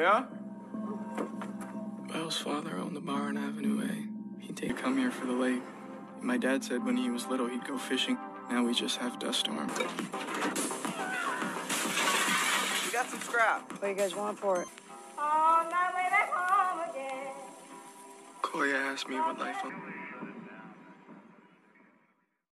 yeah? Belle's father owned the bar on Avenue A. He'd take come here for the lake. My dad said when he was little he'd go fishing. Now we just have dust storm. We got some scrap. What do you guys want for it? On my way back home again. Koya asked me what life was.